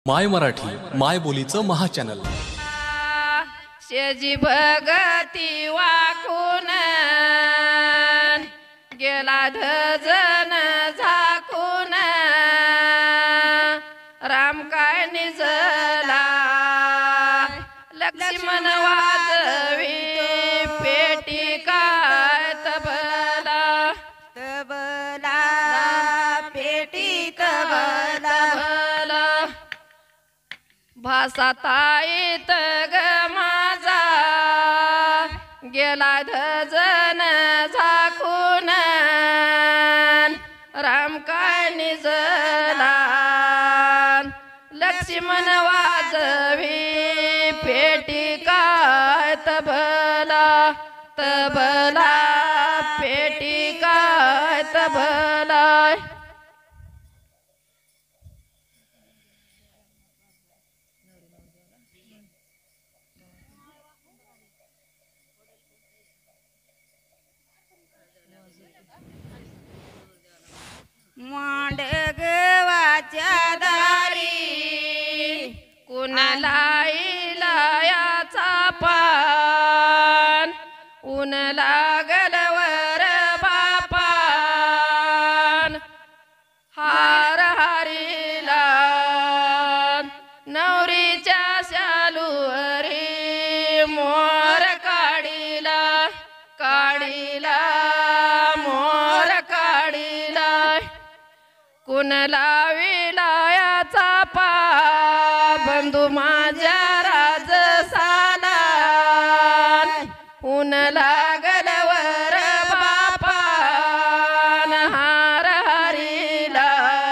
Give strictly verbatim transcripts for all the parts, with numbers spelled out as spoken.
माय मराठी माय बोलीचं महाचॅनल शेजी भगती वाकून गेला धजन झाकून राम काय निजला लक्ष्मण वाजवी पेटी काय तबला तबला पेटी तबला भासा ताईत ग माझा गेला धजन झाकून राम काय निजला लक्ष्मण वाजवी पेटी काय तबला तबला पेटी काय तबला मांड गवाच्या दारी कुणाला इलायाचा पान ऊन लागल वर बापान हार हारीला नवरीच्या शालूवरी मोर काढीला काढीला मोर काढीला कुणला विलायाचा पा बंधू माझ्या राजसाला ऊन लागल वर बापान हार हारीला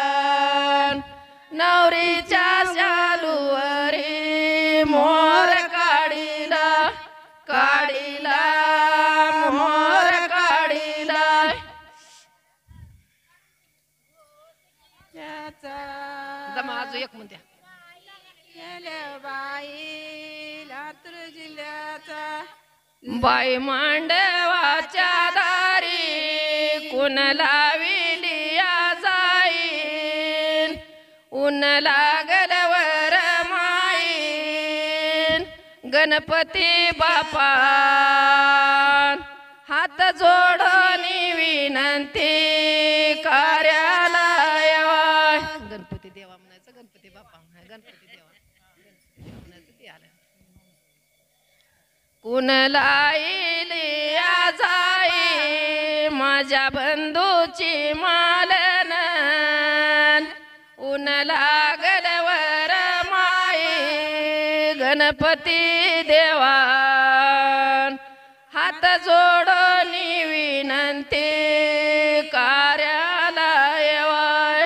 नवरीच्या शालूवरी मोर काढीला काढीला मोर काढीला दमाजू एक म्हणत्या बाई लातूर जिल्ह्याचा बाई मांडवाच्या दारी कुणला विलिया जाईन ऊन लागल वर माईन गणपती बापा हात जोडून विनंती कार्याला यावा गणपती देवा म्हणायचं गणपती बापा गणपती देवा म्हणायचं ते आलं कुणला इलिया जाई माझ्या बंधूची मालन ऊन लागल वर माई गणपती देवा हात जोडून विनंती कार्याला येवाय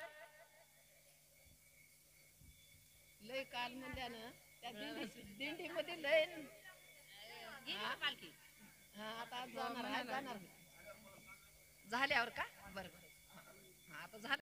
लय काल म्हणल्यानं त्या दिंडी मध्ये लय हा आता जाणार आहे जाणार झाल्यावर का बरं बरं आता झालं